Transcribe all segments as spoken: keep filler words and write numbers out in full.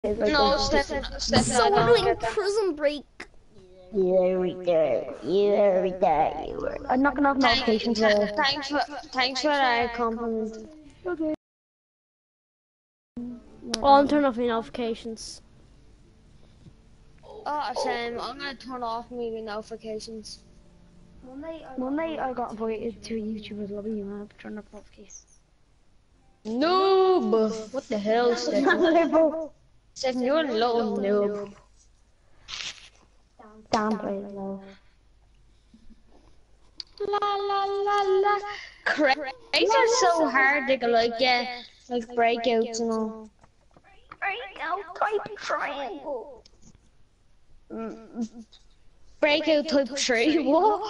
It's like No, this. Stefan, Stefan, So I we're don't doing get that. Prison Break. You every day. You every day. You were. I'm knocking off Thank, notifications. th Uh, thanks for, thanks for that compliment. okay. Oh, I'm turning off my notifications. Oh, Sam, I'm gonna turn off maybe notifications. One night I got invited to a YouTuber's lobby and I had to turn up notifications. Noob! What the hell, Stefan? Level. Stefan, you're a little noob. Damn, play low. La la la la. Crates are so hard to like get, like breakouts and all. Breakout type triangle. Breakout type three. What?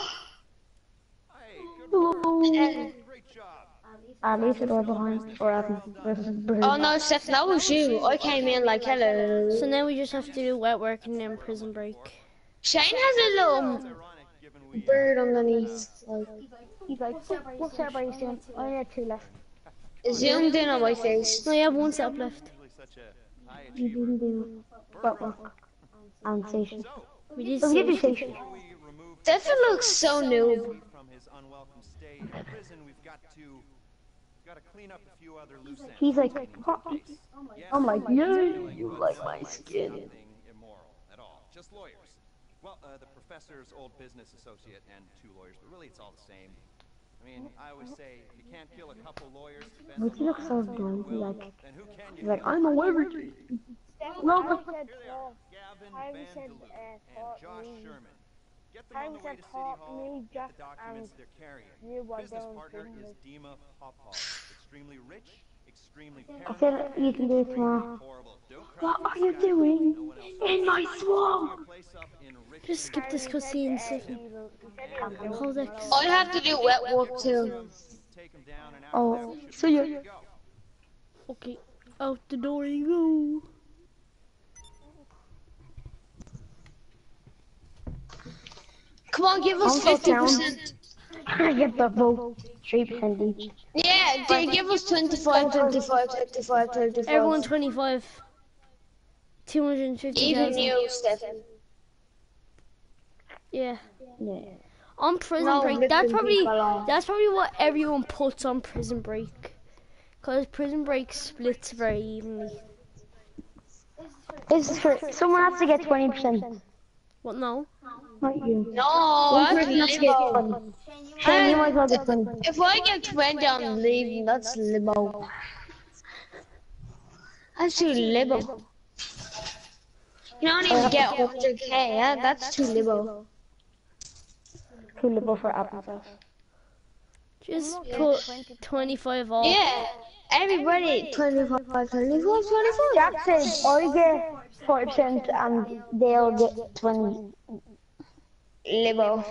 Hello. At least it was behind for Adam versus Bruce. Oh no, Stefan, that was you. I came in like hello. So now we just have to do wet work and then Prison Break. Shane has a little bird underneath. Like, He's like, what's everybody saying? I only had two left. zoomed in on my face. No, you have one step left. You didn't do wet work and station. We did So we did do station. station. Stefan looks so noob. He's like, what? I'm like, yeah, you like my skin. Just lawyers. Well, uh, the professor's old business associate and two lawyers, but really it's all the same. I mean, I always say, if you can't kill a couple lawyers, But he looks so dumb. He's like, then who can he's like, I'm a everything. No, but Gavin Van Duluth and Josh Sherman. Get them on the way to City Hall, get the documents they're carrying. Business partner is Dima Popov. Extremely rich, extremely I said you can do it tomorrow. horrible. What are you doing in my swamp? Just skip this cutscene, Stefan. Hold X. I have to do wet work too. Oh, so you. Okay, out the door you go. Come on, give us I'm so fifty percent. I get the vote. three percent each. Yeah, they give us twenty-five, twenty-five, twenty-five, twenty-five. Everyone twenty-five. two hundred fifty Even thousand. you, Stefan. Yeah. Yeah. On Prison No, Break, let that's them probably be alone. that's probably what everyone puts on Prison Break, cause Prison Break splits very evenly. This is for someone has to get twenty percent. What? No. Not you. No, One I'm person has to get limo. twenty. Shane, you might as well get twenty. If I get twenty, I'm leaving. That's limo. That's too limo. You don't even get one hundred K, yeah? That's too limo. Too liberal for applesauce. Just put twenty-five off. Yeah, everybody twenty-five, twenty-five, twenty-five. Jack said I get forty percent and they'll get twenty. Limo.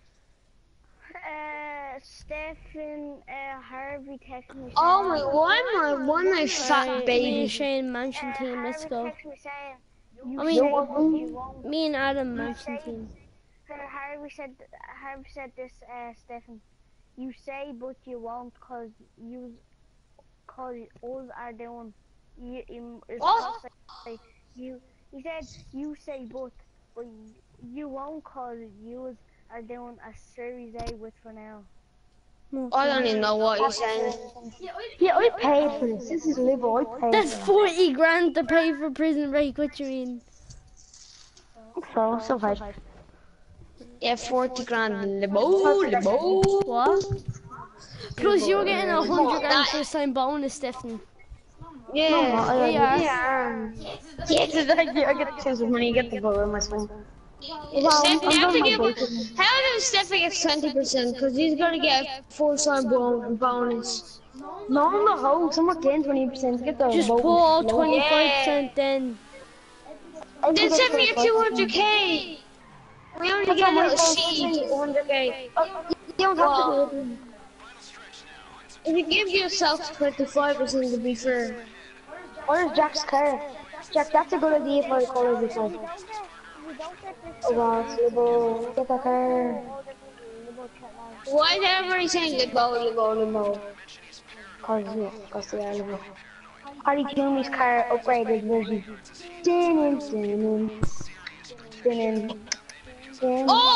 Uh, Stefan, uh, Harvey texted me. Oh my, why my, why my fat Alright, me baby? and Shane Mansion team, let's go. Texted me saying, you I say mean, what you want. me and Adam Mansion team. Uh, Harvey said, Harvey said this, uh, Stefan. You say, but you won't, cause you, cause all are doing. You, you, it's What? like, you, he said, you say, but, but you won't, cause you are doing a Series A with for now. I don't even know what you're saying. Yeah, I paid for this. This is liberal. I paid That's for forty grand to pay for Prison Break. What you mean? it. So, so hard. Yeah, forty grand limo, limo. What? Plus, you're getting a hundred grand first time bonus, Stefan. Yeah, Yeah. yeah. Yeah, because I get, I get the chance of money, you get the vote on my swing. Well, Stefan, I'm you have to done my give. voting. How does Stefan get twenty percent? Because he's gonna get a four-time bon bonus. No, I'm not host. I'm not getting twenty percent. Get the Just vote. put all low. twenty-five percent then. I Then think send me a it's two hundred K. We only get a little seed, one hundred K. Oh, you don't have Well, to do it. if you give yourself twenty-five percent to be fair. Where's Jack's car? Jack, that's a good idea for the colours this one. Oh wow, it's liberal. Get that car. Why is everybody saying limo, limo, limo? Cause, yeah, cause they are liberal. Harry Toomey's car upgraded version. Dun, dun, dun, dun, Oh!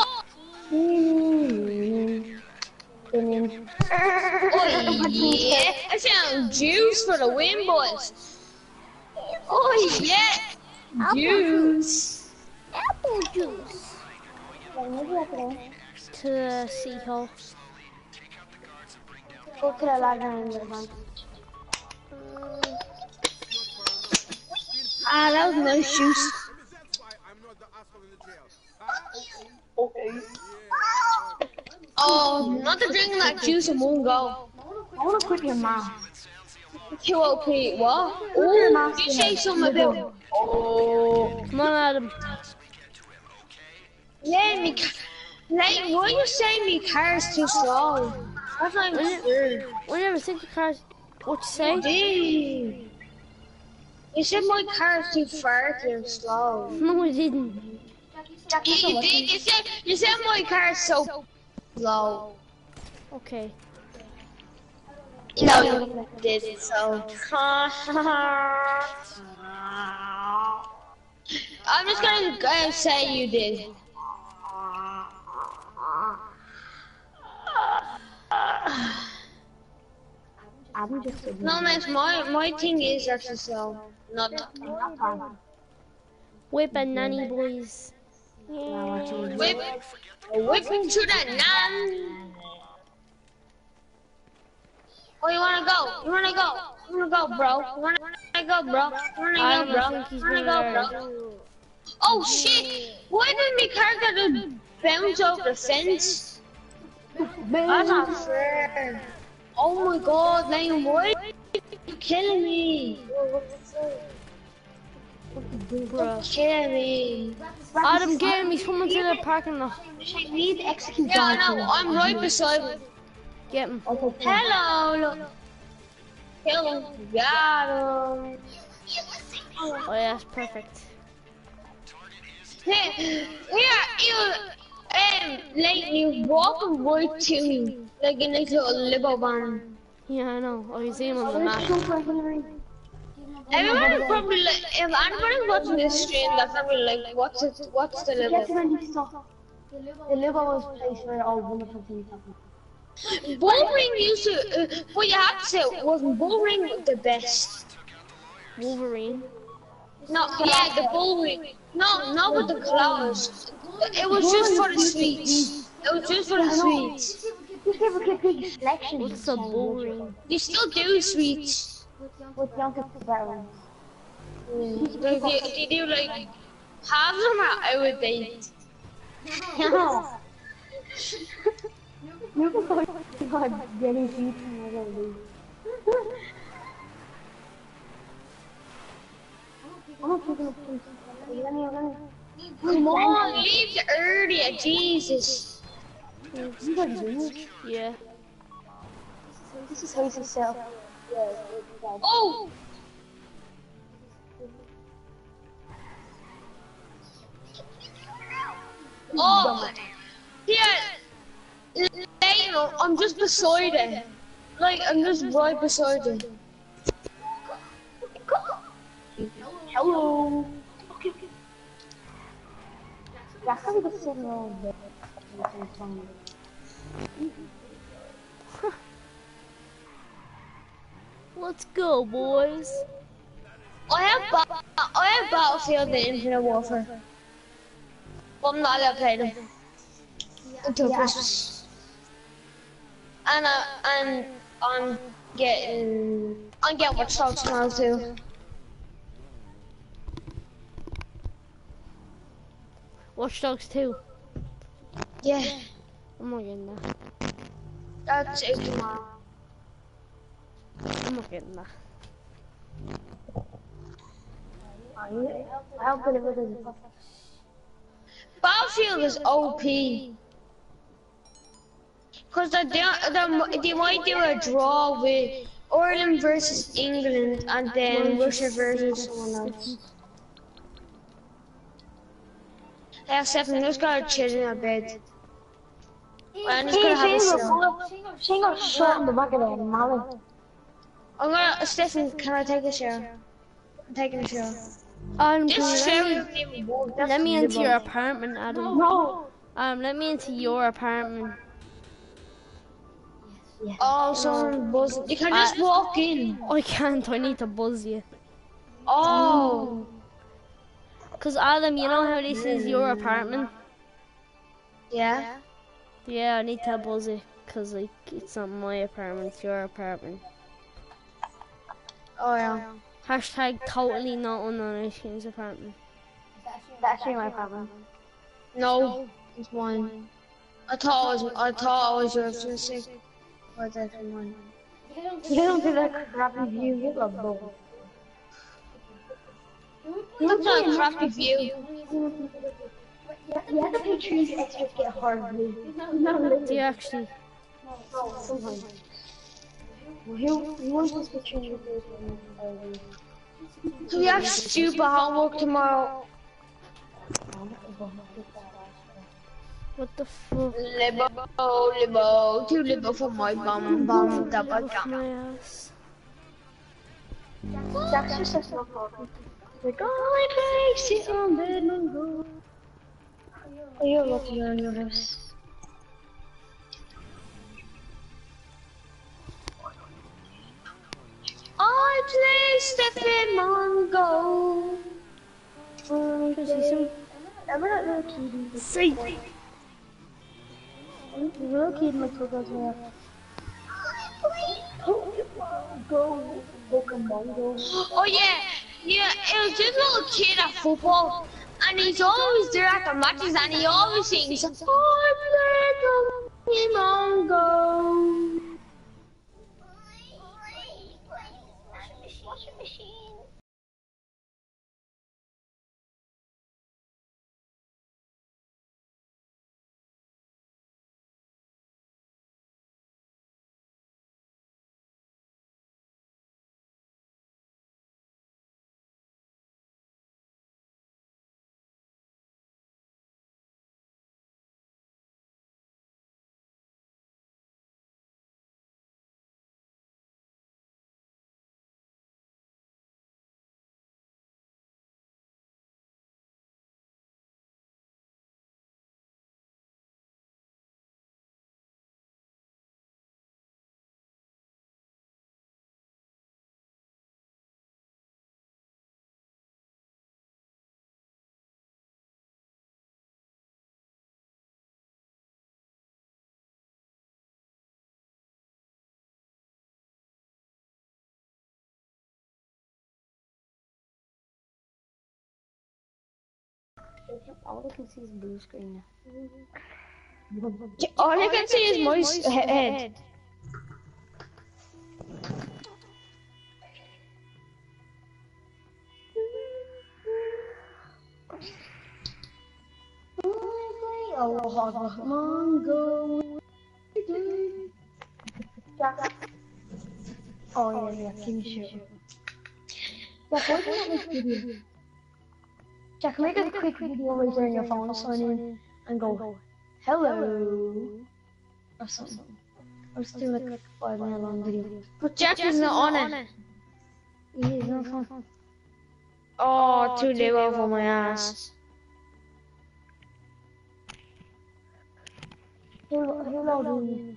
dun, dun, Oh yeah! I found juice for the win, boys. Oh yeah! Apple Juice. Apple juice. To the seahole. Go to the ladder and the bank. Ah, that was nice juice. Oh, not to drink that juice in one go. I wanna quit your mom. Q O P, what? Oh, did you say something about? Oh. Come on, Adam. Yeah, me ca- like, why are you saying me car's too slow? That's not even fair. We never said the car's. What you say? You did. You said my car's too far too slow. No, we didn't. You, you did. You said you said my car's so slow. Okay. No, you didn't. So. I'm just gonna uh, say you did. I'm just a No, man, my my thing is actually slow. Not. Whip and nanny boys. Whip, whipping to the nan. Oh, you wanna go? You wanna go? You wanna go, bro? You wanna, wanna go, bro? You wanna I go, don't bro? think he's You wanna gonna go, bro? Oh shit! Why did my car get bounce over the fence? That's not fair. Oh my god, Lion, why are you killing me? Bro. Killing me. Adam, get him. He's coming to the parking lot. I need to execute Yeah, I Jonathan. know. I'm right beside him. Get him. Hello. Look. Kill him. Got him. Oh yeah, that's perfect. Hey, yeah, you, um, like you walking right to me, like in this little Lego van. Yeah, I know. Oh, you see him on the map. Everybody probably like, if anybody's watching this stream, they're probably like, what's it, what's the Get Lego? ready to stop. The Lego was placed where all wonderful things happen. Bullring used to, uh, what you have to say, wasn't Bullring the best? Wolverine. No, yeah, the Bullring. No, not with the claws. It was just for the sweets. It was just for the sweets. You never get big selection. What's a Wolverine? You still do sweets. With younger veterans. Like, you, you do like half of them are out of date. No. You can go to getting feet from my little I'm not taking a piece. Let me, let me. Come on, leave the earlier, Jesus. You gotta do this. Yeah. This is how you sell. Oh! Oh! Yeah! Leno, I'm just beside it. Like, I'm just right beside it. Hello. Okay, okay. That's how we got sitting over there. Let's go, boys. I have ba I have Battlefield the Infinite Warfare. But I'm not allowed to play them until Christmas. And I and I'm getting I'm getting Watch Dogs tomorrow too. Watch Dogs two. Yeah, I'm not getting that. that's it tomorrow. I'm not getting that. How good it was. Battlefield is O P. Cause they they they might do a draw with Ireland versus England and then Russia versus someone else. Yeah, Stefan, just gotta chill in a bed. I'm just gonna have a show. She got shot in the back of the head, Molly. I'm gonna, Stefan, can I take a shower? I'm taking a shower. Um, This can you shower let doesn't me, even work. That's let me into your horrible. apartment, Adam. No. Um, let me into your apartment. Oh, someone buzzed. You can just I- walk in. I can't, I need to buzz you. Oh. Cause Adam, you know how this is your apartment? Yeah. Yeah, I need to buzz it. Cause like, it's not my apartment, it's your apartment. Oh yeah. Hashtag totally not on Ice Cream's apartment. That's actually my problem. No, it's mine. I thought it was. I thought it was yours for a sec. But that's mine. You don't do that crappy view, you love both. That's not a crappy view. You have to pay trees extra to get hard view. Do you actually? No, sometimes. Who, who wants to switch in your face when you So we have stupid homework tomorrow. What the fuck? Libo, libo, too libo for my bum, bum, da ba Off da. my ass. That's just a small problem. Like, oh, I sit on bed and go. Oh, you're lucky you're in your house. I play Stefan Mongo. I'm not real kid. See. Real kid in my programs here. Go, Pokemon Go. Oh yeah, yeah, it was this little kid at football, and he's always there at the matches, and he always sings, I play Pokemon Go. All I can see is blue screen. All I can see is my s- he- head. Oh, Pokemon Go. Oh yeah, yeah, can you show? Jack, why can't make video? Jack, make a quick video right there on your phone, sign in, and go, hello, or something. Or just do like a five minute long video. But Jack is not on it. Yeah, it's not fun. Oh, too little for my ass. Who, who logged in?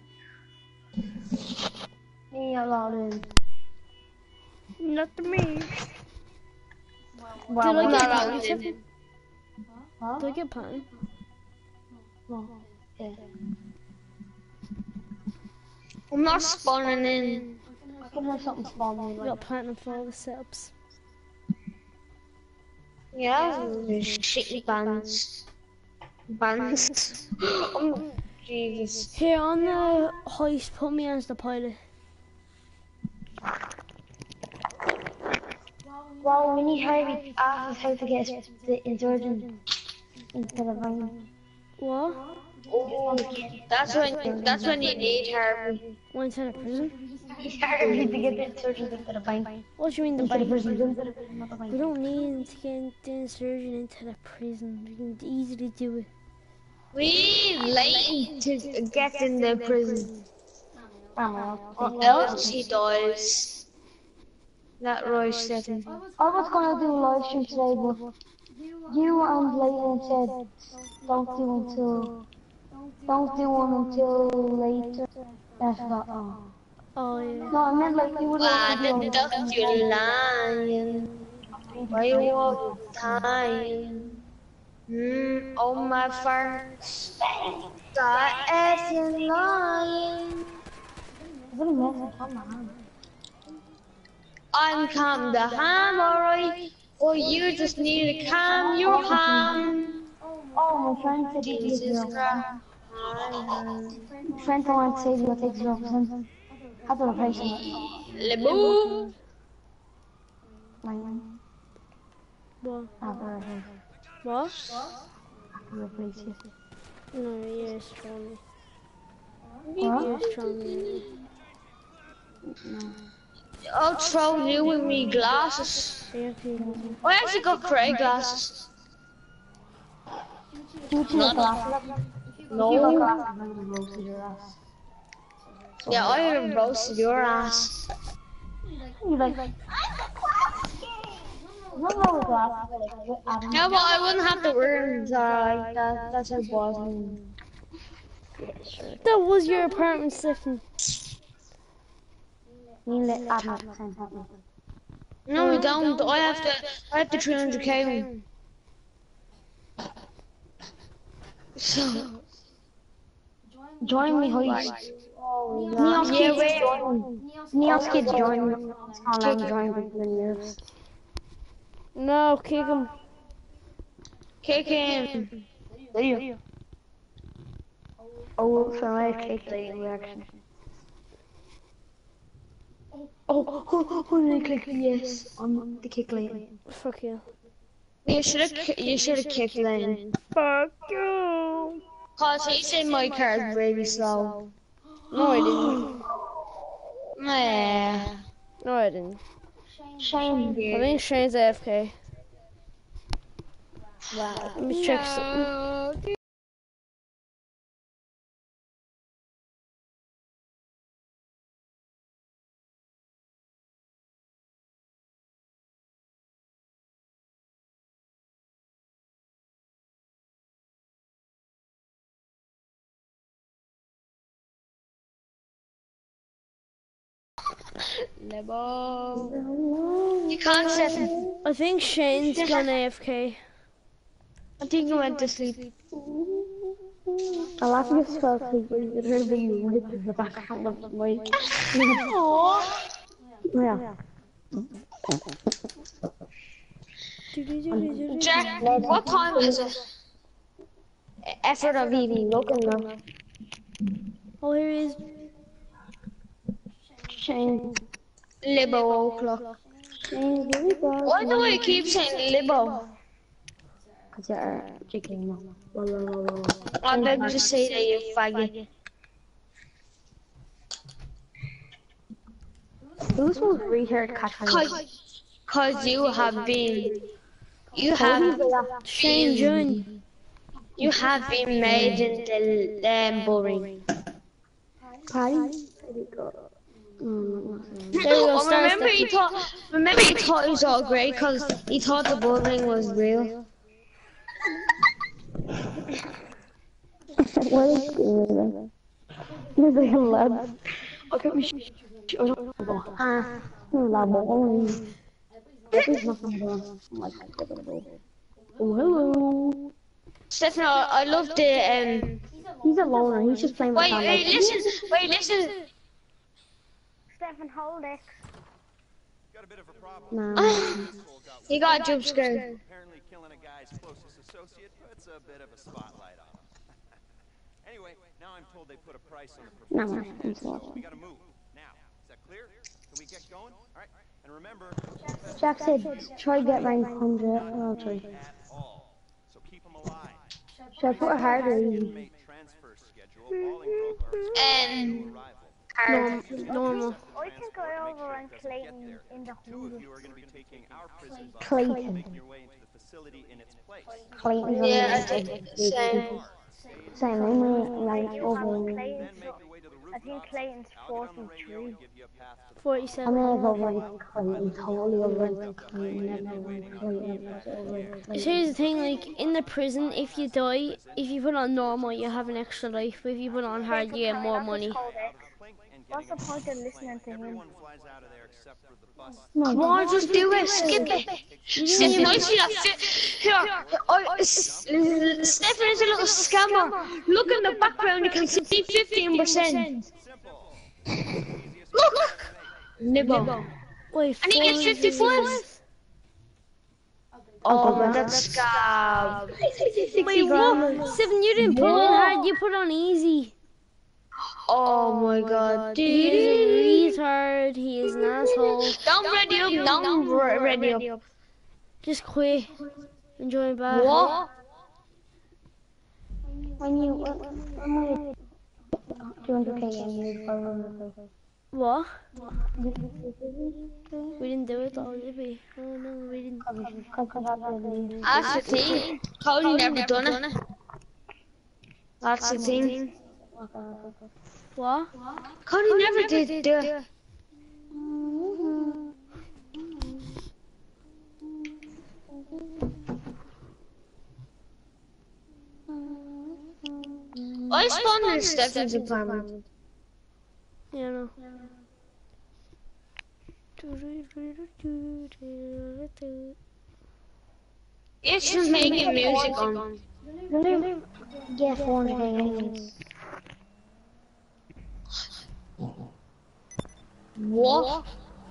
Me, I logged in. Not me. Wow, Did I I'm get not pattern? logged in. huh? Did I get pattern? No. Yeah. I'm not spawning in. I can have something spawn me I like got platinum for all the setups. Yeah, shitty bands. Bands. Oh, Jesus. Here on the hoist, put me as the pilot. Wow, we need Harry ask us how to get the insurgent instead of mine. What? Oh, that's when that's when you need Harvey. One inside a prison? Harry to get the insurgent instead of mine. What do you mean the Instead of bike? prison, instead of prison, not the We mine. don't need to get the insurgent into the prison. We can easily do it. We need Leighton to get in the prison, Oh, or else he dies. That right, Stefan. I was gonna do a live stream today, but you and Leighton said don't do until don't do one until later. I forgot. Oh. Oh yeah. No, I meant like you would Why like to the do duck a you lying? Why you all dying? Mm, oh my farts. Start effing lying. really messing on my hand. I'm calm the ham, alright. Or you just need to calm your ham. Oh, my friend said you take Jesus zero Christ. percent. My friend don't want to say you'll take zero percent. Have to replace it. Lebo. Like, What? have to replace it. What? Have to replace it. No, yeah, it's Charlie. What? Yeah, it's Charlie. No. I'll throw you with me glasses. Yeah, okay. I actually got grey glasses. You two got glasses. You got No. glasses, I'm gonna roast your ass. Yeah, I have roasted your ass. You like, not all the glasses, but like, with Adam. Yeah, but I wouldn't have to wear them. Sorry, that, that's a bottom. That was your apartment, Stefan. You let Adam percent help me. No, we don't. I have to. I have the three hundred K. So. Join me, hoist. Neos Yeah, kids wait. join. Neos kids join. It's not let me join for the years. No, kick him. Kick him. Do you? Oh, so I kick the reaction. Oh, who, who did I click? Yes, on the kick lane. Fuck you. You should have. You should have kicked Lane. Fuck you. Cause he said my car's really slow. No, I didn't. Yeah. No, I didn't. Shame. I think Shane's A F K. Wow. Let me check something. Lebo. You can't set him. I think Shane's gone A F K. I think he went to sleep. I laugh at this spell sleep where you literally rip the background of the mic. Yeah. Jack, what time is it? Effort of even looking though. Oh, here he is. Shame. Libo o'clock. Shame, here we go. Why do I keep saying Libo? Cause you're chicken. I'm going to say that you faggot. Who's one retard catching? Cause, cause you have been, you have Shane been, join. you have been made into um, boring. Patty? There we go. There you go, Oh, start remember he thought, remember he thought it was all great cause he thought the bullying was real. What is good? You're like a lad. Okay, we should. I don't know. Ah, you're a lad. That is nothing wrong. Oh, hello. Stefan, I I love the um. He's a loner. He's just playing with Wait, wait, listen, wait, listen. Stefan, hold it. Got a bit of a problem. Nah. He got a jump scare. Apparently killing a guy's closest associate puts a bit of a spotlight on him. Anyway, now I'm told they put a price on the No, professor's I'm head, so sorry. we gotta move. Now, is that clear? Can we get going? Alright, and remember, Jack said, try to get rank one hundred. Oh, sorry. at all. So keep them alive. Should I put a harder? Inmate transfer schedule, Bolingbroke are Um, Normal. Normal. I think I overrun Clayton in the Two of hundred. you are going to be taking our prison bus, Clayton. making your way into the facility in its place. Clayton's yeah, I on think same. the same. I'm like You have over. Then Clayton, make your way to the I think Clayton's forty-three. forty-seven. I'm gonna go with Clayton, totally over it. Clayton, never win. Clayton was over it. So here's the thing, like, in the prison, if you die, if you put on normal, you have an extra life, but if you put on hard, you get more money. What's the point of listening to him? Come on, just do it. Skip it. It's nice to that. Here, oh, Stefan is a little scammer. Look in the background, you can see fifteen percent. Look! Nibble. Wait, And he gets fifty-five. Oh, that's scab. Wait, what? Seven, you didn't put on hard, you put on easy. Oh my god, He is dude. a retard, he is an asshole. Don't ready up, don't re- ready up. Just quit. Enjoy back. What? When you, when we, two hundred K and you five hundred K. What? We didn't do it though, did we? Oh no, we didn't. That's the thing. Cody never done it. That's the thing. What? Cody never did do it. I spawned in Stefan's apartment. Yeah, no. It's just making music on. Get four hundred K. What?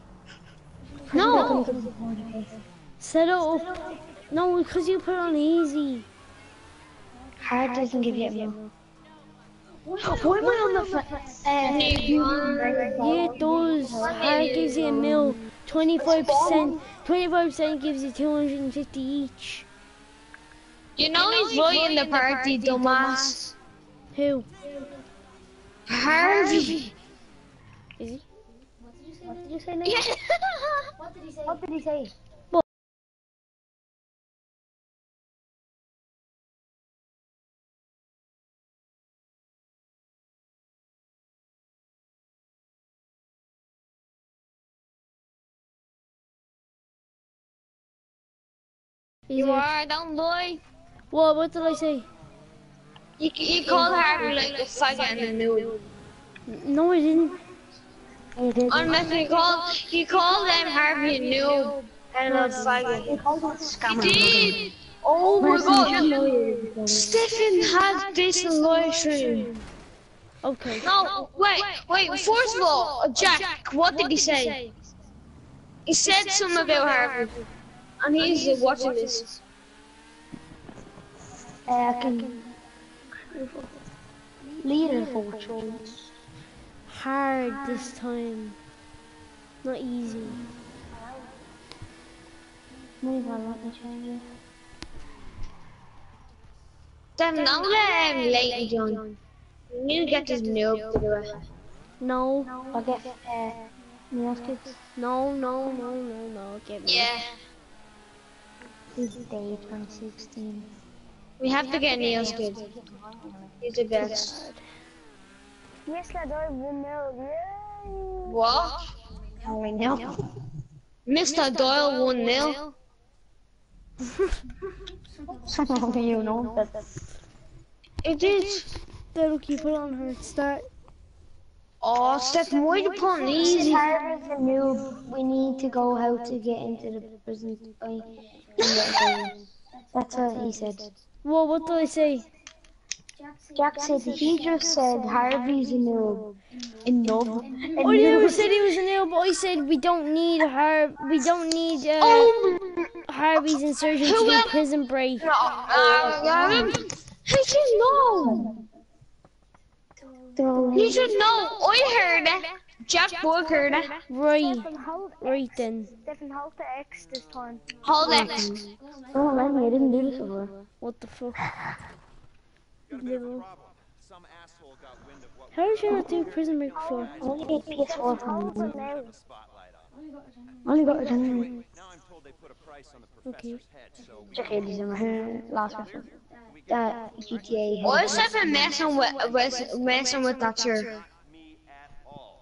No! Set it up. No, because you put on easy. Hard doesn't give you more. Why am I on the fence? Yeah, it does. Hard gives you a mil. twenty-five percent. twenty-five percent gives you two hundred fifty each. You know he's right in the party, dumbass. Who? Harvey. Is he? What did you say, Nick? Yeah. What did he say? What did he say? You are, don't boy. What? What did I say? You, you called Harvey like a faggot and a noob. No, I didn't. I did. Unless you called, you called them Harvey a noob and a faggot. You did. Oh my god. Stefan had this in live stream. Okay. No, wait, wait, first of all, Jack, what did he say? He said something about Harvey. And he's uh, watching this. Uh, I can leader for choice. Hard this time. Not easy. Maybe I want to change it. Then now let him Leighton join. You need to get this noob to do it. No. I'll get uh, Neil's kids. No, no, no, no, no. Get me. Yeah. This is day twenty sixteen. We have to get Neil's kid. He's the best. Yes, I don't even know. Yay! What? Oh, I know. Mister Doyle one nil. Some of you know that. It did. That'll keep it on her start. Oh, Stefan, why you putting easy? Harvard's a noob. We need to go how to get into the prison. By That's what he said. What? What did I say? Jack said he just said Harvey's a noob. A noob. A I never noob. said he was a nil, but I said we don't need Har. We don't need uh, Oh, Harvey's insurgent to do prison break. no. Uh, he should know. He should know. I heard it. Jack Boy heard it. Right. Stefan, hold Right X. then. Stefan, hold the X this time. Hold it. Don't let me. I didn't do this before. What the fuck? Got a bit of a problem. Some asshole got wind of what How did you not do prison break before? I only get P S four from Hold it him. now. the spotlight on. I only got it in Now I'm told they put a price on the Okay. professor's head, so we Check it, December. Last one. That G T A. Why is Stefan messing with, with, messing with that shirt? me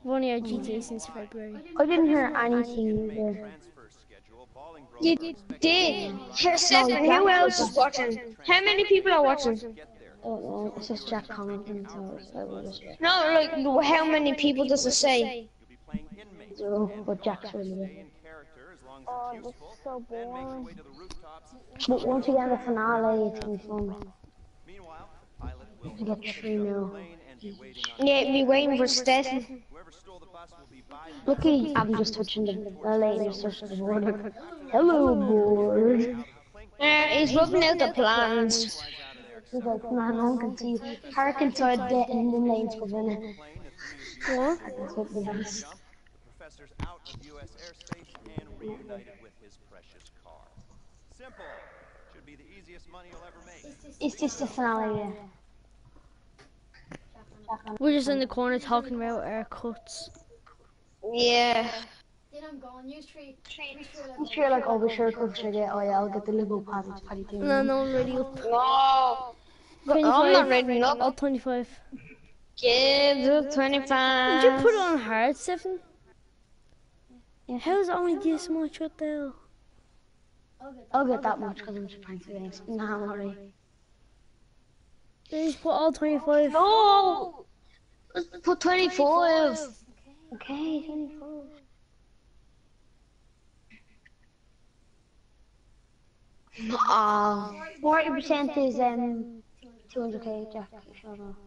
only had G T A since February. I didn't hear anything either. Transfer schedule. Balling broke You unexpectedly. did. Here, Stefan, who else is watching? How many people are watching? Get there. I don't know, it's just Jack commenting, so I will just No, like, how many people does it say? You'll be playing inmates. zero, but Jack's really Stay good. in character as long as Oh, it's this is useful. so Then make your boring. way to the rooftops. But once we get in the finale, it's gonna be fun. Meanwhile, the pilot will We get three now. plane and be waiting on Yeah, be waiting for Stefan. whoever stole the bus will be by Lucky I'm just touching the uh, lady just touching the board. Hello, board. Uh, he's rubbing out the plans. He's like, man, no one can see. Park inside the Indian lanes for minute. What? That's what the best. jump. The professor's out of U S airspace and reunited with his precious car. Simple. Should be the easiest money you'll ever make. It's just the finale, yeah. We're just in the corner talking about our cuts. Yeah. Then I'm going. Use three. Use three I'm sure like, oh, we sure could should get, oh yeah, I'll get the Lego patty patty too. No, no, I'm ready up. No. I'm not ready up. Oh, twenty-five. Give the Did you twenty-five. put it on hard, Stefan? How's it only this much? What the hell? I'll get that much because I'm just trying to games. Nah, I'm alright. They just put all twenty-five. No. Let's put twenty-five. Okay, twenty-four. Oh. Forty percent is um two hundred k, Jack. If you don't know.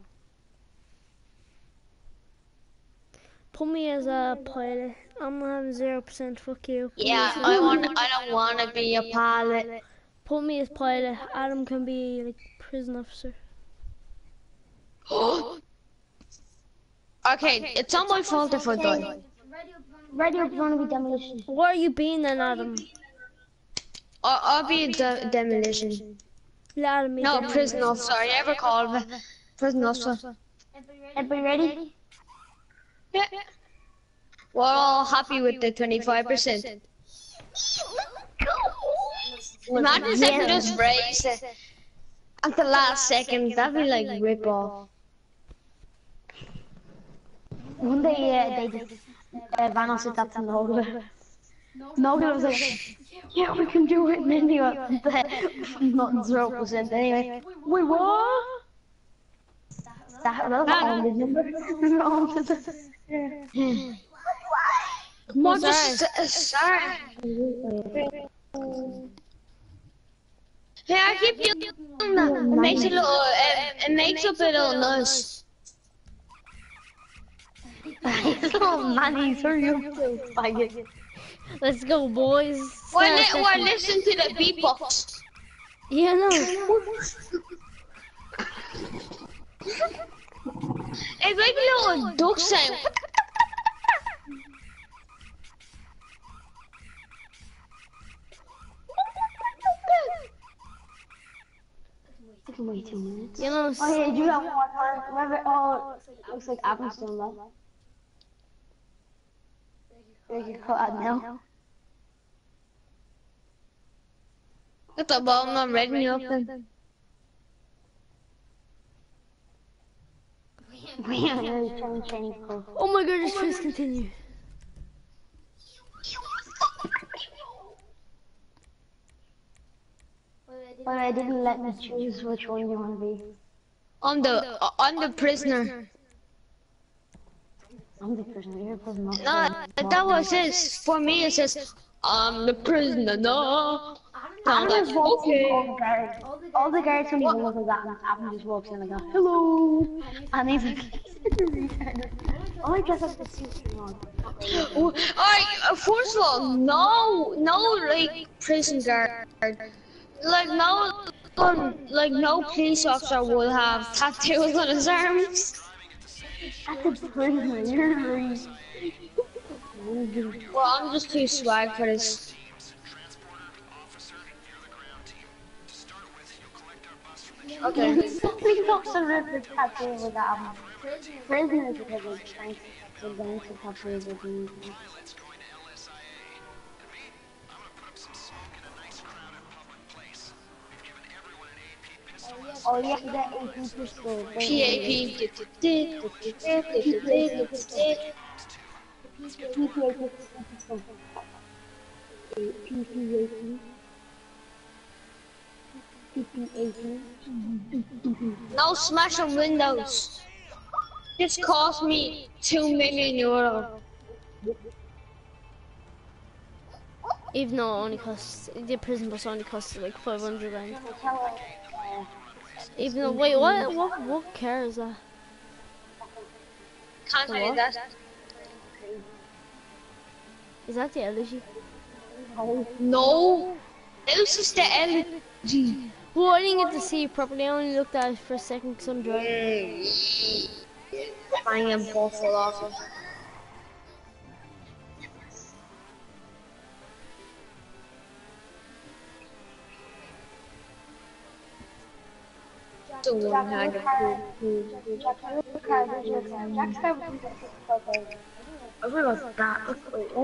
Put me as a pilot. I'm not having zero percent. Fuck you. Yeah, I want. I don't want to be a pilot. Put me as pilot. Adam can be like prison officer. Okay, it's not my fault if I die. Ready up, you want to be demolition? What are you being then, Adam? I- I'll be a de- demolition. Let Adam be No, demolition. prison officer. I never called it prison officer. Everybody ready? Yeah. We're all happy with the twenty-five percent. Imagine if they just raise it at the last second. That'd be like rip off. One day, uh, they just, uh, Van said that to Nolan. Nolan was like, yeah, we can do it, and then he got not zero percent anyway. Wait, what? That, that was the only number. More just uh, sorry. Yeah, I keep doing that. It makes it a little. It, it makes up a little noise. Oh man, he's hurry up to faggot. Let's go, boys. We're, Start, li- we're Stefan. listening to the beatbox. Yeah, no. It's like a little duck sound. I can wait two minutes. You know. Oh yeah, do that one more time. Remember, oh, looks like Adam's doing that. We can cut out now. Get the ball, I'm ready up then. We are really trying to change code. Oh my god, just please continue. But I didn't let me choose which one you want to be. I'm the uh, I'm the prisoner. I'm the prisoner, you're a prisoner. No, that was it. For me, it says I'm the prisoner. No. I'm Adam just like, walks in okay. all the guards. All the guards when he goes like that, and Adam just walks in like that. Hello! And he's like, oh, I dress up the suit. Alright, uh, first of all, no, no, like prison guard, like no, um, like no police officer will have tattoos on his arms. That's a prisoner, you're right. Well, I'm just too swag for this. Okay. Please officer ripped the tattoo with Adam. Prisoner because of strength. The banks of tattoos with me. Oh yeah, that A P pistol. P A P. P P eighteen. P P eighteen. P P eighteen. No smashing windows. This cost me two million euro. Even though it only costs, the prison bus only costs like five hundred grand. Even though, wait, what, what, what car is that? Can't tell you that. Is that the L G? No, it was just the L G. Well, I didn't get to see it properly. I only looked at it for a second because I'm driving. Buying a bottle off it. Don't know how to I forgot that.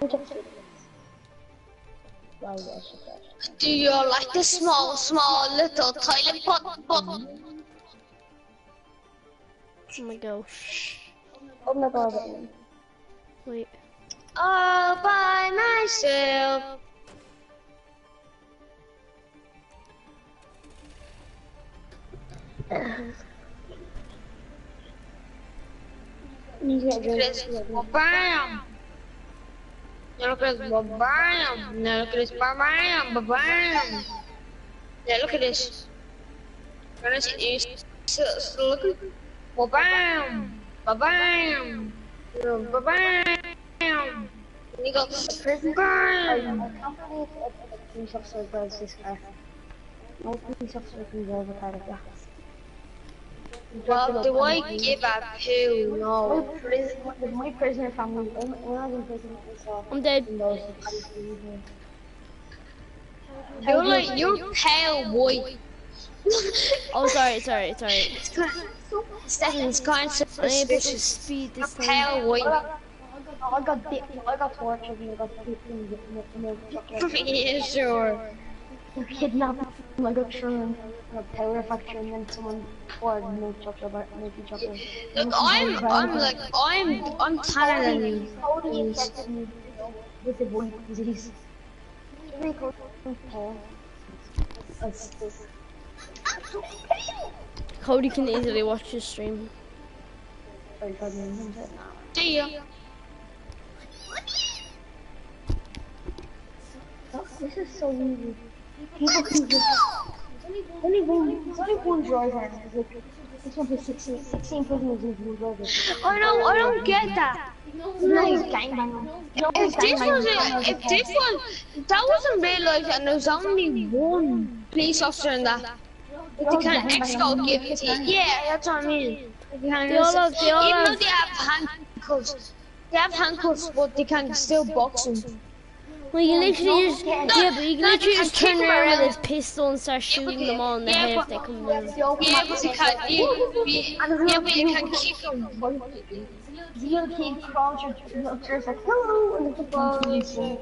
Do you like the small, small little toilet pot button? Oh my gosh. Oh my god. Wait. All by myself. Chris, bam! Yeah, look at this, bam! Now look at this, bam, bam! Yeah, look at this. Can see you still, still looking? Bam! Bam! Bam! And you go, bam! I can't believe a police officer drives this car. No police officer can drive a car like that. Well, do I give a poo? No. My, pris my prisoner family, when I was in prison, I saw I'm dead. those. You're like, you're pale white. Oh, sorry, sorry, sorry. Stefan's kind of I need to suspicious. speed You're this time. pale white. I got dipped, I got tortured, and I got kicked in the Yeah, sure. kidnapped, I got thrown in a power factory, and then someone poured milk chocolate about milk chocolate. Look, I'm, I'm like, I'm, I'm tanner than you. Cody infected me with the white disease. Really cool. Cody can easily watch this stream. See ya. This is so easy. People can just only one, it's only one driver. Like, this one has sixteen, sixteen prisoners and one driver. I don't, I don't get that. Nice gangbang. If this was a, if this was, if that wasn't real life and there was only one police officer in that, like they can't exco give it to you. Yeah, that's what I mean. They can't, They all have, they all even though have. they have handcuffs, they have handcuffs, but they can still box them. Well, you literally just, yeah, but you can no, literally you just can turn kick them around with around. his pistol and start shooting them all in the Yeah, head but- if they come down. Yeah, but you can, you, you, yeah, but you can kick them. The little kid crawls through the upstairs like, hello, and it's a ball.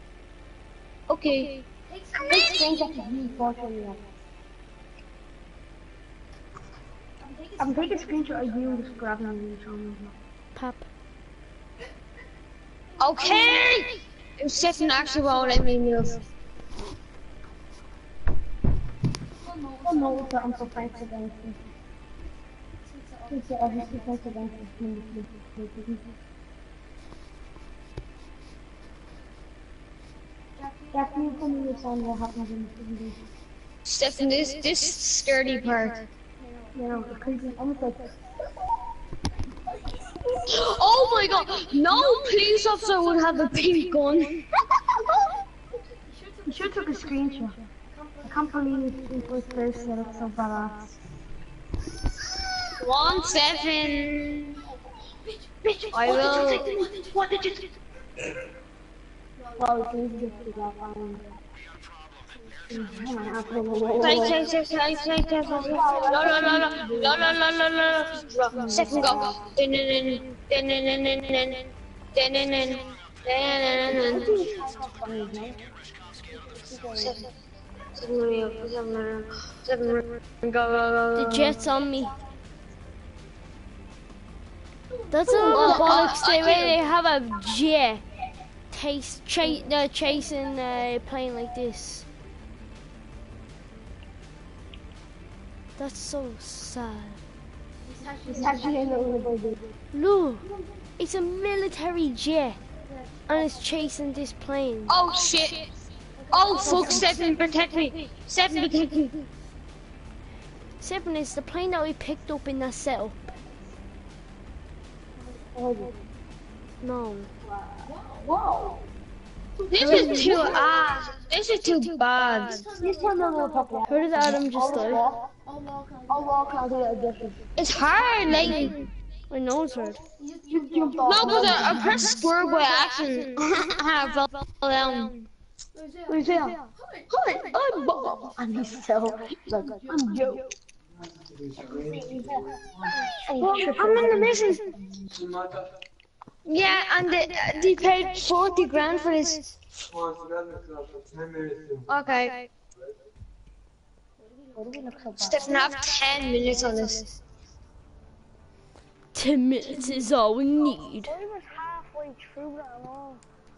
Okay. This thing that is really torturing me. I'm taking a screenshot of you just grabbing on the phone. Pop. Okay! If Stefan actually won't let me move. Oh no, but I'm so thankful against you. It's obviously thankful against you. Yeah, can you tell me what's on what happens in the video? Stefan, this this scaredy part. You know, the crazy, almost like, Oh my god! No police officer would have a pink gun. you should have took a screenshot. I can't believe it was first set up so badass. One seven. I will. What did you do? Well, it's easy to figure out fine. Take, take, take, take, take, take. No, no, no, no, no, no, no, no, no, no. Second go. Din, din, din, din, din, din, din, din, din, din, din, din, din. Seven. Seven, seven, seven, go, go, go. The jet's on me. That's a Well, bollocks. I- They I way do. they have a jet chase, chase, uh, chasing a plane like this. That's so sad. It's actually a little bit. Look, it's a military jet, and it's chasing this plane. Oh shit. Oh fuck, Stefan, protect me. Stefan, protect me. Seven is the plane that we picked up in that setup. No. Whoa. This is too ass. This is too bad. This time I'm gonna pop it. Where did Adam just die? I'll walk, I'll do it again. It's hard, like. I know it's hard. You jumped No, off. but I pressed square by accident. I fell down. Who's there? Hi, I'm Bob. And he's so, like, I'm Joe. Well, I'm in the mission. Yeah, and they, they paid forty grand for this. Okay. Stefan, have ten minutes on this. Ten minutes is all we need. I was halfway through that and all.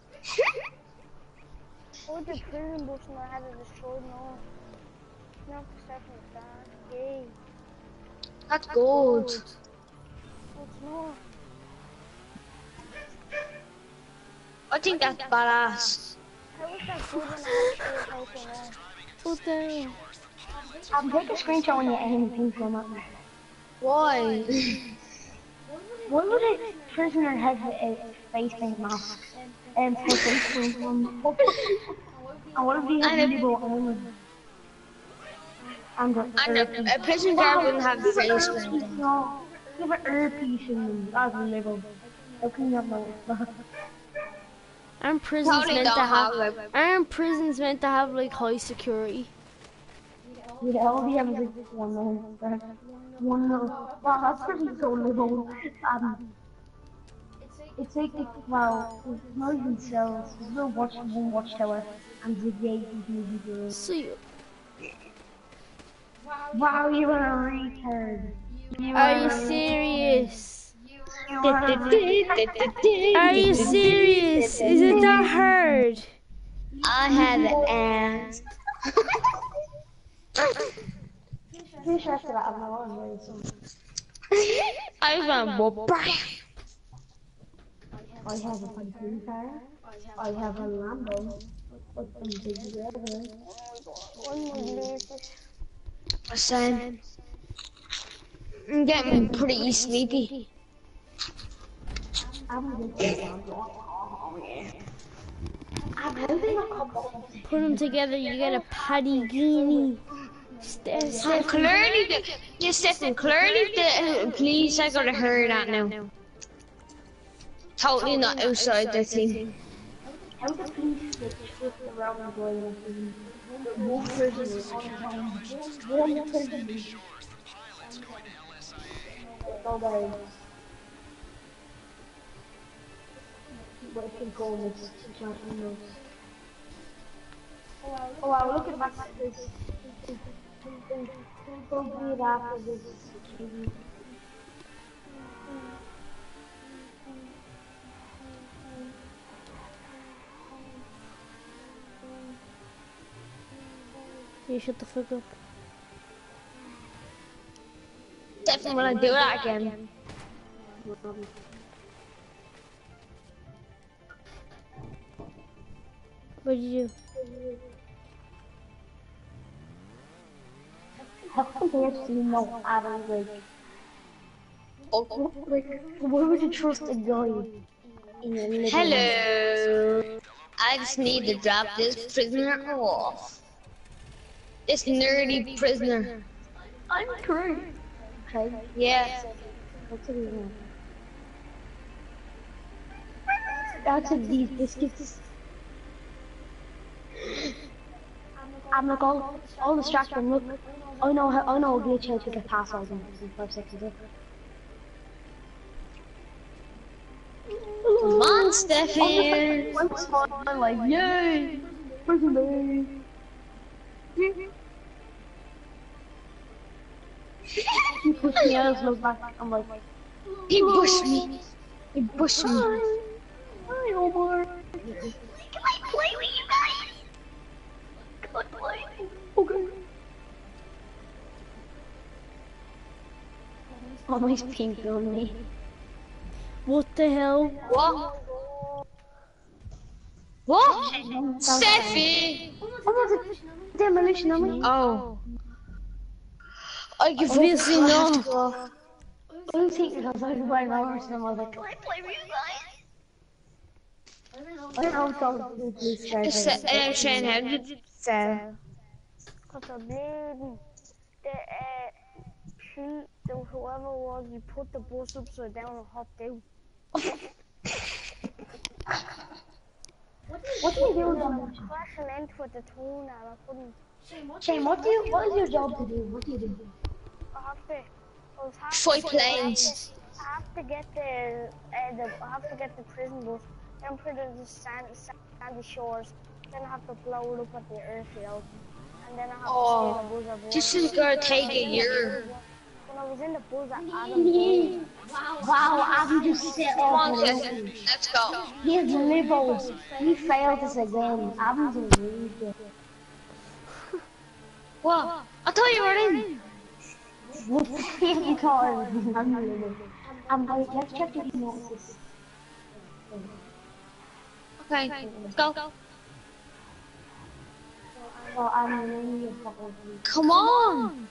Oh, the prison bus and I had it destroyed and all. Now the Stefan's dad. Yay. That's good. It's not. I think that's badass. How was that good when I had to house and all? What the hell? I'll take a screenshot when you aim things from up. Why? Why would a prisoner have a face paint mask and put face paint on? And what if he had invisible armor? And a, And a, a prison guard wouldn't have the face paint. No, you have an earpiece in them. That's level. How can you have no? Aren't prisons Totally meant to don't have? have it. Aren't prisons meant to have like high security? Yeah, all we have is like one little, one little. Wow, that's pretty so little. Um, it's like, wow, it's not even cells. There's no watch, one watchtower, and the gate is maybe So you, wow, you are a retard. You are you a- serious? You are a retard. Are you serious? Is it that hard? I had an ass. Finish after that, I'm not on I want more. I have a pumpkin car. I have a Lambo. What some big together. Same. I'm getting pretty sleepy. I'm gonna get down. Oh, yeah. I'm having a couple. Put them together, you get a patty guinea. Ste- Stefan, Clearly, the, yeah, Stefan, clearly, the, please, I gotta hear that now. Totally not outside the thing. How the police get shift around the boiler? One person is on one person. Oh, guys. What can call this? Oh, wow, look at that. This. So good after this. you shut the fuck up. Definitely wanna do that again. What did you do? How come there's no Adam like? Oh, like, why would you trust a guy in your living Hello. I just need to drop this prisoner off. This nerdy prisoner. I'm true. Okay. Yeah. What's it even? That's of these biscuits. I'm like all, all distracted. Look, I know how I know a glitch how to get past all them in five seconds. Come on, Stefan. Once I'm like, yay! Prison day! You push me out, look back. I'm like, He pushed me. He pushed me. Hi, Omar. Can I play with you guys? Can I play? Okay. Almost pink on me. What the hell? What? What? Steffi! Oh, the demolition on me. Oh. I give up. Obviously I have to not. go off. I was thinking because I was playing hours and I was like, can I play with you guys? I don't know how to do this It's, guys. uh, Shane, how did it fail? Cause the bleeding, the uh, she, the whoever was, you put the bus upside down and hopped out. What do you do with them? Crashing into the tunnel, I couldn't. Shane, what do you, what is your job to do? What do you do? I have to. I was have Fight to, planes. I have to get the, uh, the, I have to get the prison bus, then put it in the sand, sandy shores, then I have to blow it up at the airfield, and then I have Oh, to stay in the bus. this is gonna take a year. When I was in the bus at Adam, Wow, Adam just set Come off. on, Stefan. Let's go. He's libels. He failed us again. Adam's a loser. What? I thought you were in. What the you call it? I'm a libel. I'm like, let's check if he knows this. Okay, let's go. Well, I'm really a couple of Come on.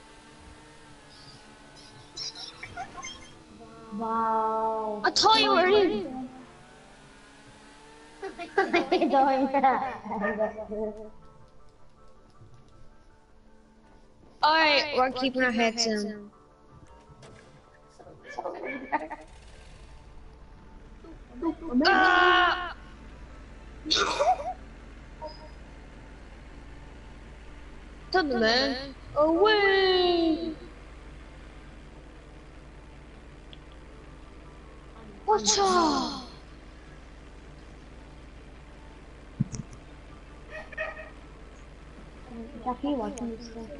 Wow. I thought you were in. Alright, we're keeping our heads in. Ah! Thunderman, away! Watch out! Jackie, watching this stuff.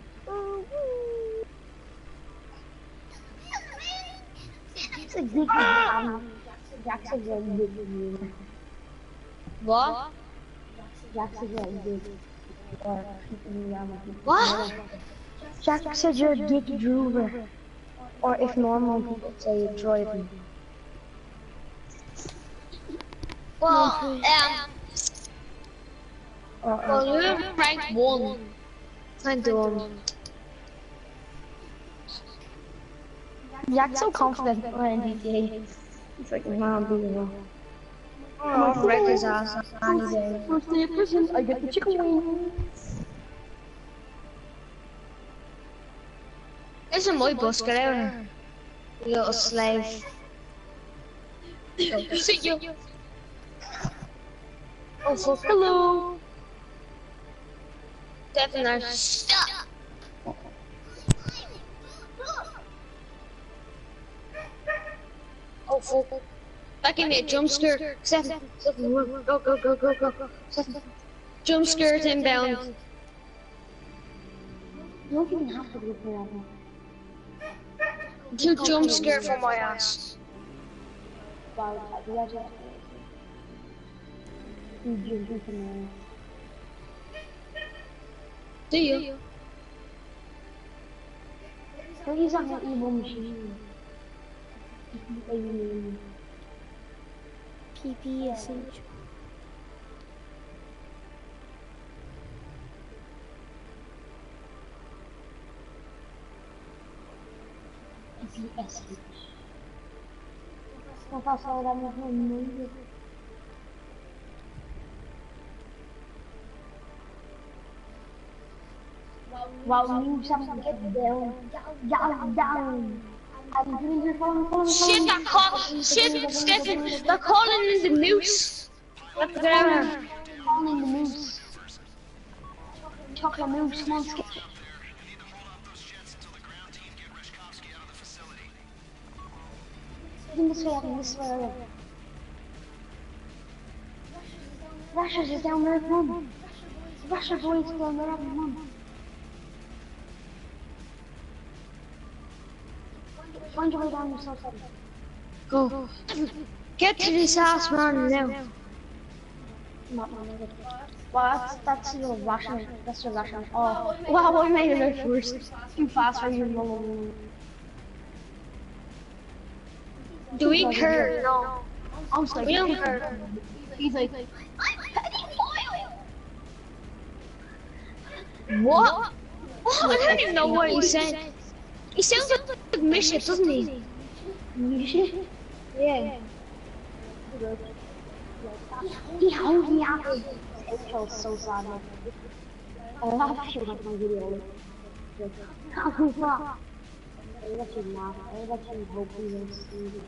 It's a good game. Jack's a very good game. What? Jack's a very good. Or keeping around with people. What? Jack said you're a dick droover. Or if normal people say you're driving. Well, um, Or, well, you're rank one. Kind of. Jack's so confident behind G T A. It's like, man, be wrong. Oh, wreck his ass on any day. First day of prison, I get the chicken wings. Isn't my bus, get out of here. You little slave. See you. Oh, fuck. Hello. Definitely. Stop. Oh, fuck. That gave me a jump scare. Seven. Seven. Go, go, go, go, go, go. Seven. Jump scares inbound. You don't even have to go for that one. Two jump scare for my ass. Wow, I do that just you do something. Do you? So he's on an evil machine. P P essential. Yes. No pasa ahora mismo en medio. Wow, you someone get down, down, down. I'm doing your phone. Shit, they're calling. Shit, Stefan, they're calling in the moose. Let's get out of here. Calling the moose. Chocolate moose, come on, skip. This way, this way. Russia's is down there, come on. Russia boys down there, come on. find your way down yourself. Go. Get to this ass man now. Not my nigga. Wow, that's, that's your Russian. That's your Russian. Oh, wow, I made it out first. Too fast for you. Do we care? No. I'm sorry. We don't care. He's like, what? I don't even know what he said. He sounds like a midget, doesn't he? Midget? Yeah. He hung me out. It feels so sad. I love you like my video. Oh, fuck. I let you laugh. I let you hope you will see it.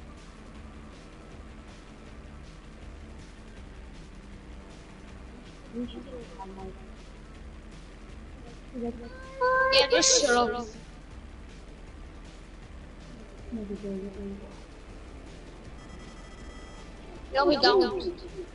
You should do it on my... Yeah, just shut up. No, we don't.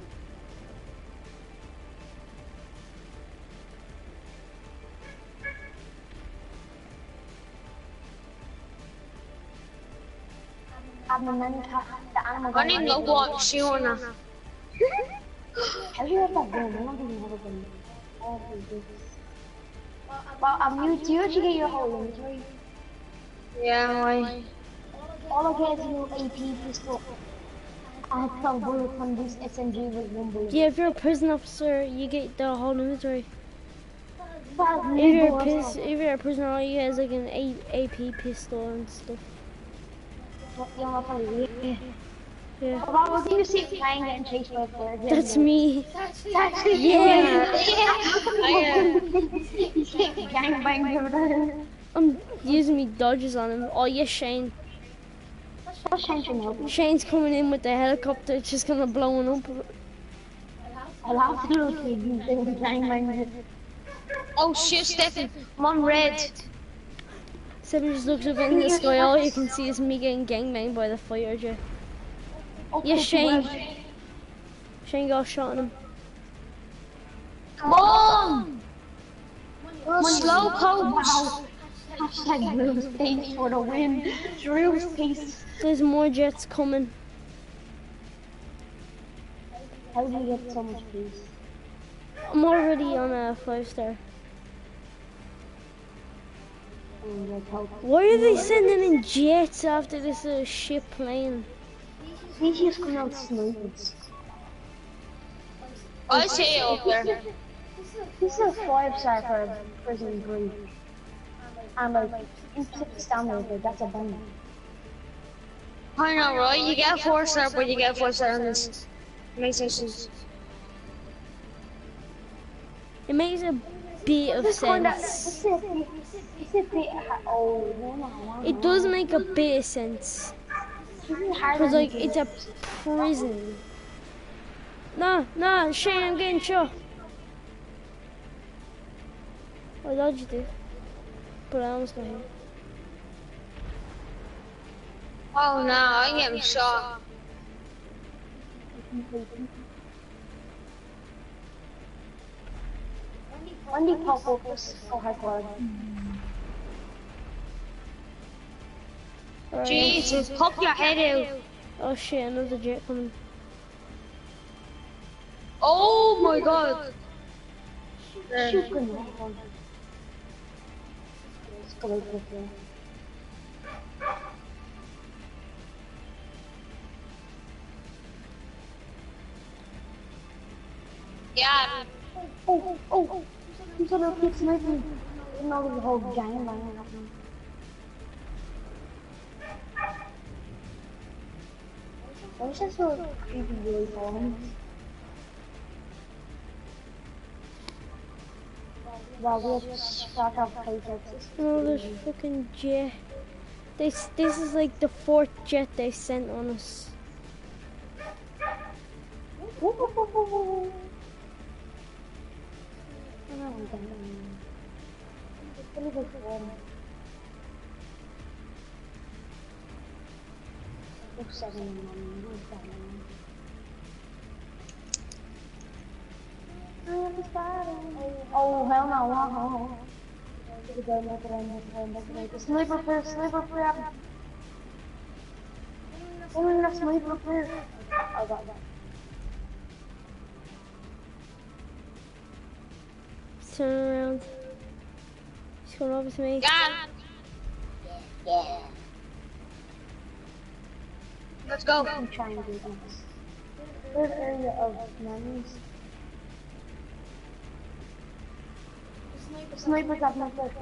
I didn't know what she wanna. Have you heard that game? I don't think you have a game. Well, um, you, do you actually get your whole inventory? Yeah, why? All I get is your A P pistol. I have twelve bullets on this S M G with one bullet. Yeah, if you're a prison officer, you get the whole inventory. Well, If you're a pis if you're a prisoner, all you get is like an A AP pistol and stuff. Yeah, probably. Yeah. Yeah. Well, what do you see playing getting chased by a bear? That's me. That's actually Yeah. Yeah. Gangbang over there. I'm using me dodges on him. Oh yes, Shane. What's changing now? Shane's coming in with the helicopter, it's just gonna blow him up. I'll have to look at you saying gangbang. Oh shit, Stefan. I'm on red. Seven just looks up in the sky, all you can see is me getting gangbanged by the fire jet. Yes, Shane. Shane got a shot on him. Come on! Slow coach. Wow. Hashtag real space for the win. Real space. There's more jets coming. How do you get so much space? I'm already on a five star. Why are they sending in jets after this uh, ship plane? These just come out snipers. I see it up there. This is a five star for Prisin three. And like, infinite stamina, but that's a bummer. I know, right? You get a four star, but you get a four star on this. Makes sense. It makes a bit of sense. It does make a bit of sense. Because like, it's a prison. No, no, Shane, I'm getting shot. I dodged it. But I almost got hit. Oh no, I get him shot. When do you pop up this so high quality? Right. Jesus, pop your head out. Oh shit, another jet coming. Oh my god. Shoot, good night. Let's go right there. Yeah. Oh, oh, oh. You saw that quick sniper. Now there's a whole giant line happening. Why is that so creepy really falling? Wow, we have shot off playtexts. Oh, there's fucking jet. This, this is like the fourth jet they sent on us. Oh, hell no, wow. Sniper for sniper for Oh, that's my brother. I got that. Turn around. He's coming over to me. Yeah. Yeah. Let's go. I'm trying to do this. Third area of memories. The sniper got my foot.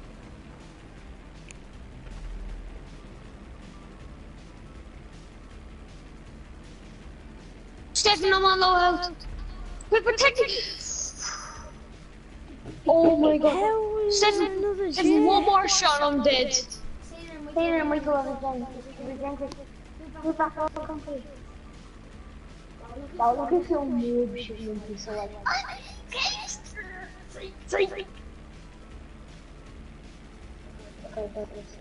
Stefan, I'm on low health. Quick, protect me. Oh my god. Stefan, Stefan, one more shot, I'm dead. Stay there, Hey there, Michael, everything. Everything. Move back all the country. Wow, look at your noob shooting into so like. Okay, but it's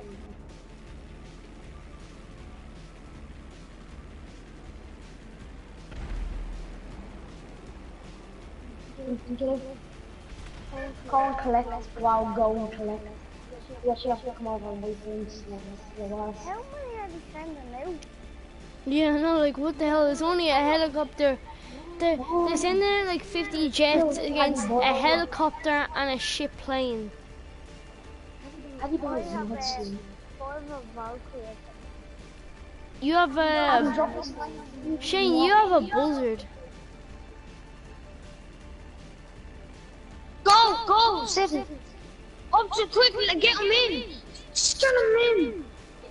Go and collect. Wow, go and collect. Yes, you have to come over and wait for us. How many are they sending out? Yeah, no, like what the hell? It's only a helicopter. They're, they're sending like fifty jets against a helicopter and a ship plane. How do you I believe have in a this? four of a Valkyrie. You have a... Shane, you have a buzzard. Go, go, Stefan. Up to quick, get him in. Just get him in.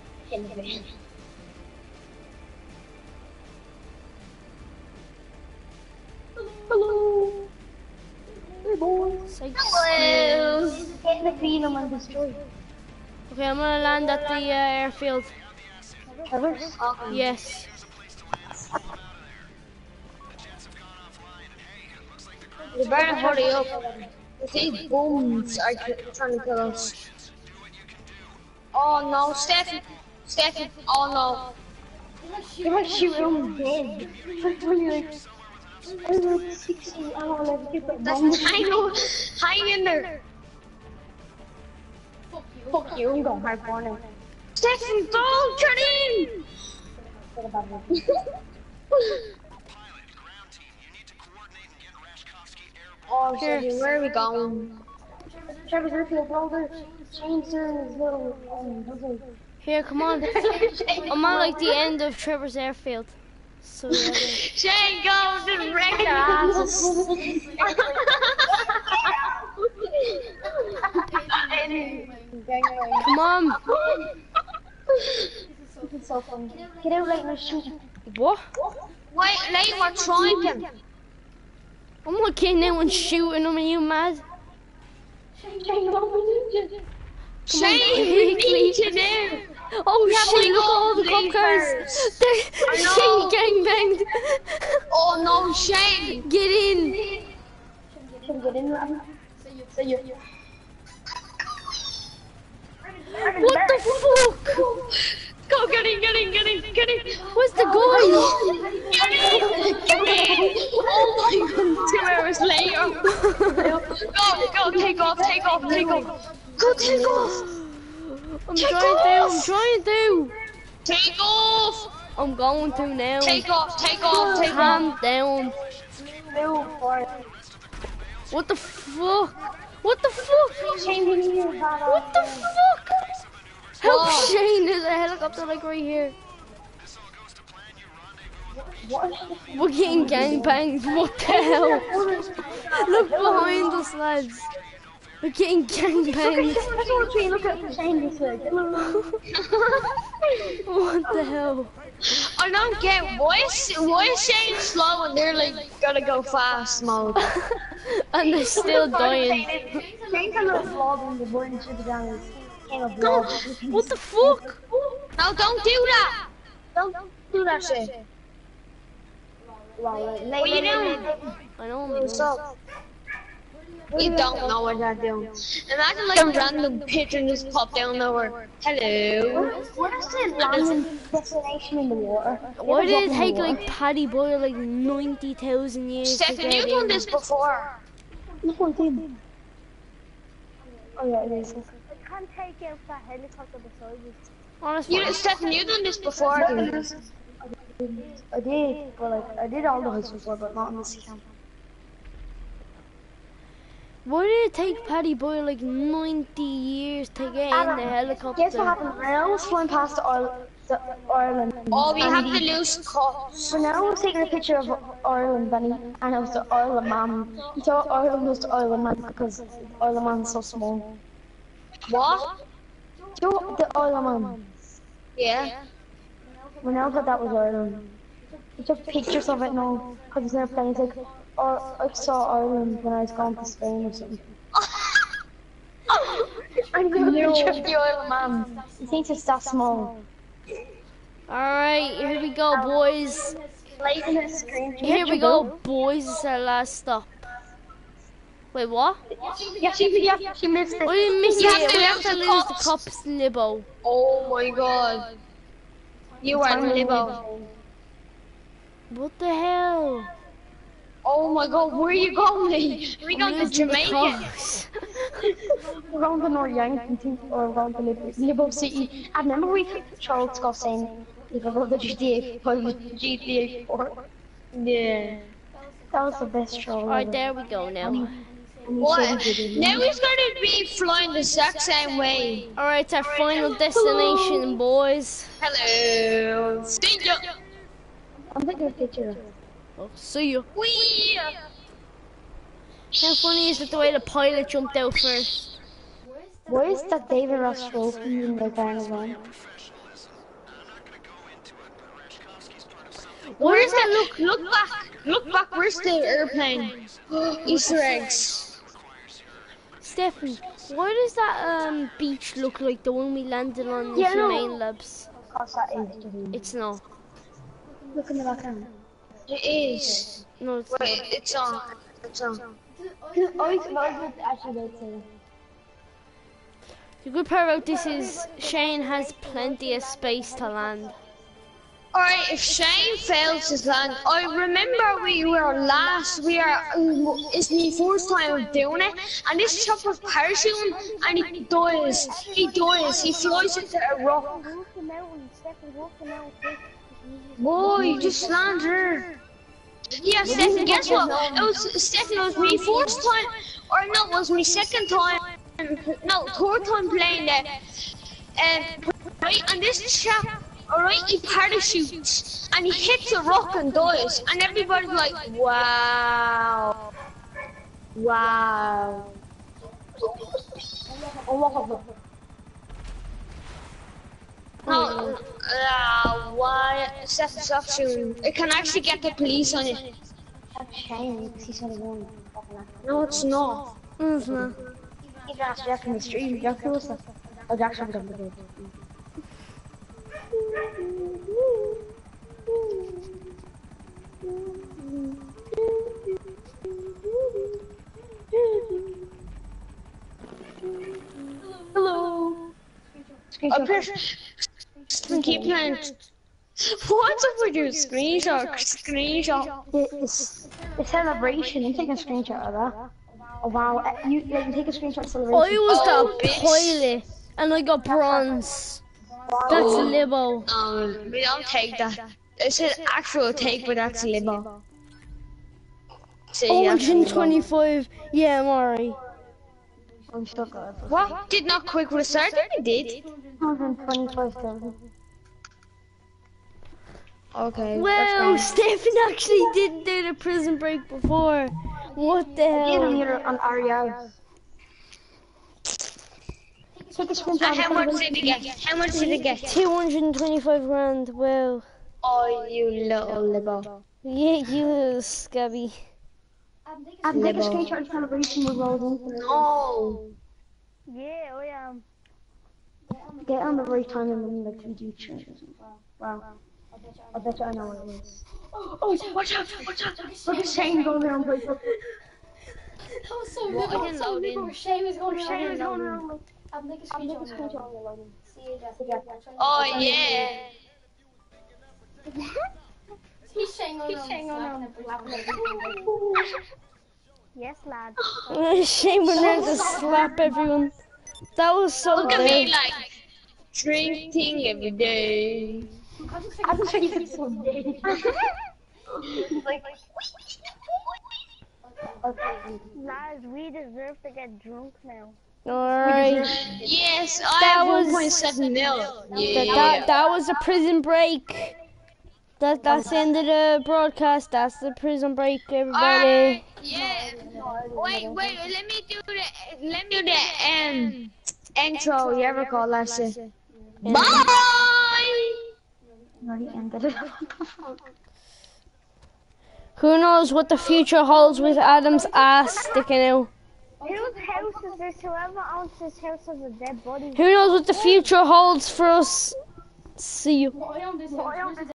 Hello. Hey boys. Hello. Get the freedom and destroy. Okay, I'm gonna land at the uh, airfield. Trevor? Yes. You better hurry up. These booms are trying to kill us. Oh no, Stefan. Stefan. Oh no. You're like shooting dead. Like really like. I was like sixty. I don't know, like people. Hang on. Hang in there. Fuck you, I'm going hard for now. Stefan, don't turn in. What about me? Oh, Stefan, where are we going? Trevor's airfield, bro. There's Shane's in his little um, buzzard. Here, come on. I'm at like the end of Trevor's airfield. So yeah. then. Shane, go to wreck their asses. Come on. This is so funny. Get out right now, shoot. What? Wait, Lane, we're trying him. I'm not getting anyone shooting them. Are you mad? Shane, go ninja. Shane, we need you now. Oh We have shit, to look at go all the cop cars. first. They're I Shane know. gangbanged. Oh no, Shane. Get in. Shane, get in, man. Say you. What the fuck? Go, get in, get in, get in, get in. Where's the guy? Get in, get in. Oh my god, two hours later. Go, go, take off, take off, take off. Go, take off. I'm Take trying to, I'm off. trying to. Take off. I'm going to now. Take off, take off, take off. Calm down. No, for it. What the fuck? What the fuck? Shane, we need you, man. What the fuck? Help Oh. Shane, there's a helicopter like right here. What? We're getting gangbangs, what the hell? Look behind us, lads. We're getting gangbangs. That's what we look at Shane this way. What the hell? I don't get why is why is Shane slow and they're like gotta go fast mode. And they're still dying. Shane's a little vlog on the button to the down. No, what the fuck? No, don't do that. Don't do that shit. Wow, What you doing? I know. What's up? You don't know what I'm doing. Imagine like a random picture just pop down over. Hello. What is the random destination in the water? Why did it take like Paddy Boyle like ninety thousand years to Stefan, get you've done in? this before. Look what I did. Oh yeah, it is. I can't take out that helicopter beside you. Honestly, You, Stefan, you've done this before. dude. I did, but like I did all the high school stuff, but not in this camp. Why did it take Paddy Boy like ninety years to get in the helicopter? Guess what happened? When I was flying past the Ireland, the Ireland. Oh, we have to lose cups. When I was taking a picture of Ireland, Benny, and it was the Isle of Man. He thought Ireland was the Isle of Man because the Isle of Man is so small. What? Do you know the Isle of Man? Yeah. When I thought that was Ireland. He took pictures of it now because he's never playing. He's like, oh, I saw Ireland when I was going to Spain or something. I'm going to picture of the Isle of Man. He thinks it's that small. Alright, here we go, boys. Here we go, boys. This is our last stop. Wait, what? Yeah, she, yeah, she missed it. We didn't miss You it. have to We have lose to the lose the cups. cups, Libbo. Oh my god. You are Libbo. What the hell? Oh my god, where are you going? Are we going to Losing the Jamaica? cups. We're going to North Yankton or we're going to Lib- Libo City. I remember we Charles Scott saying if I go to G T A five, G T A four. Yeah. That was the best show. Alright, there we go now. What? Now he's gonna be flying the exact same way. Alright, it's our final destination, boys. Hello. See ya. I'm taking a picture. Oh, see you. Wee. How funny is it the way the pilot jumped out first? Where is that David Ross trophy in the carnival? Where is that? Look, look back. Look back. Where's the airplane? Easter eggs. Stefan, why does that um beach look like the one we landed on in Yeah, the no. Humane Labs? Because that is the thing. It's not. Look in the background. It is. No, it's Wait, not. it's on. It's on. Oh, it's not actually good too. The good part about this is Shane has plenty of space to land. Alright, if Shane fails his land, I remember we were last, we are, it's my first time doing it, and this chap was parachuting, and he dies, he dies, he flies into a rock. Walk the mountain, Stefan, walk the mountain. Boy, just land here. Yeah, Stefan, guess what? It was, Stefan, it was my first time, or no, it was my second time, no, third time playing that. Um, right, and this chap, alright, he parachutes, and he hits a rock and dies, and everybody's like, wow, wow. No, uh, why? Stefan, stop shooting. It can actually get the police on it. That's Shane, because he's only one. No, it's not. No, it's not. You can ask Jack in the street, Jack knows that. Oh, Jack's on the bed. Hello. Up here. Keep playing. What's up with your screenshot? Screenshot. It's a celebration. I'm taking a screenshot of that. Oh wow, uh, you, yeah, you take a screenshot of celebration. I was Oh, the bitch. pilot, and I got bronze. That's Libbo. Um, we don't take that. It's an actual take, but that's Libbo. See, one that's hundred Libbo. twenty-five. Yeah, I'm alright. I'm still good. What? Did not quick restart? It did. one hundred twenty-five thousand. Okay. Well, that's fine. Stefan actually did do the prison break before. What the Get him hell? here on Ariel. Take a screenshot. And how much did it get? How much did it get? two hundred twenty-five grand. Well, Oh, you little Libbo. yeah, you little scabby. I'm taking a Libbo. screenshot of celebration with Roll Infinite. No. Yeah, I am. Get on the right time and then like we do change or something. Wow. I bet you I know what it is. Oh, watch out, watch out. Look at Shane going around like That was so What? good. I didn't So load good. in. Shane was going Shane around. is going around like I'm taking a I'm taking a screenshot. screenshot of your loading. See you, Jessica. Oh, yeah. He's Shane going around. Shane going around. slapping everyone. Yes, lad. Shane went there to slap everyone. That was so Look at me good. like drinking every day. I'm sure you so gay. Like, okay. Lads, we deserve to get drunk now. Alright. Yes, I That have was- one point seven mil. Yeah. That, that, that was a prison break. That, that's the end of the broadcast. That's the prison break, everybody. Alright, yeah. Wait, wait, let me do the, let me do the um, intro you ever call that shit. Bye! Already ended it. Who knows what the future holds with Adam's ass sticking out? Whose house is this? Whoever owns this house has a dead body. Who knows what the future holds for us? See you. What I own this house.